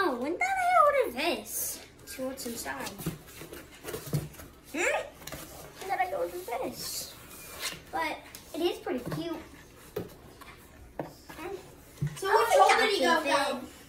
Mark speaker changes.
Speaker 1: Oh, when did I order this? Let's see what's inside. When did I order this? But it is pretty cute.
Speaker 2: So which hole did you go down?